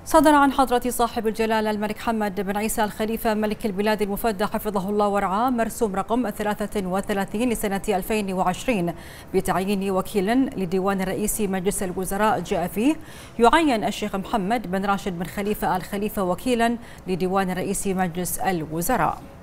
صدر عن حضرة صاحب الجلالة الملك حمد بن عيسى الخليفة ملك البلاد المفدى حفظه الله ورعاه مرسوم رقم 33 لسنة 2020 بتعيين وكيل لديوان رئيس مجلس الوزراء. جاء فيه يعين الشيخ محمد بن راشد بن خليفة الخليفة وكيلا لديوان رئيس مجلس الوزراء.